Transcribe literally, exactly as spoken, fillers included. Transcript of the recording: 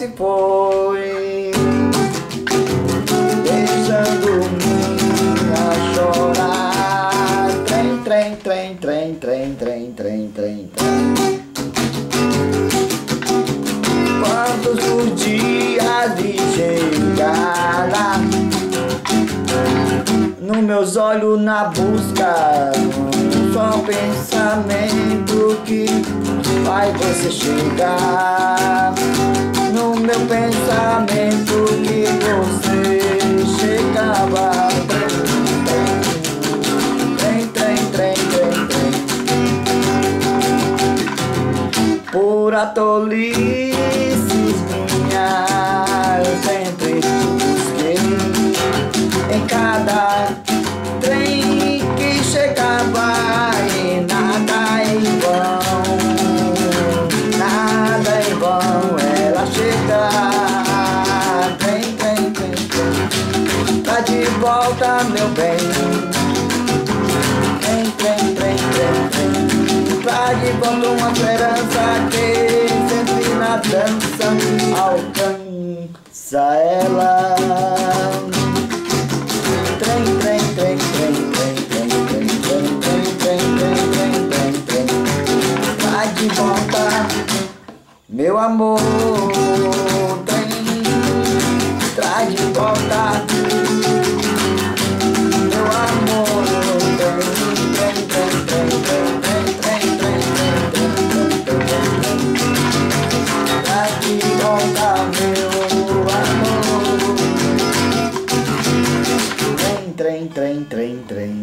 se foi, deixando-me a chorar. Trem, trem, trem, trem, trem, trem, trem, trem, trem. Quantos os dias de chegada, nos meus olhos na busca, só pensamento que faz você chegar. No meu pensamento que você chegava. Trem, trem, trem, trem, trem. Pura tolices minha, eu sempre te busquei em cada trem que chegava, e nada em vão, nada em vão ela chega. Trem, trem, trem, trem, tá de volta meu bem. Trem, trem, trem, trem, trem, tá de volta uma esperança que sempre na dança alcança ela. Trem, trem, trem, trem, trem, trem, trem, trem, trem, trem, trem, trem, trem, trem, tá de volta meu amor. Trem, traz de volta meu amor. Trem, trem, trem, trem, trem, trem, trem, trem, trem, trem, trem, traz de volta meu amor. Trem, trem, trem, trem, trem.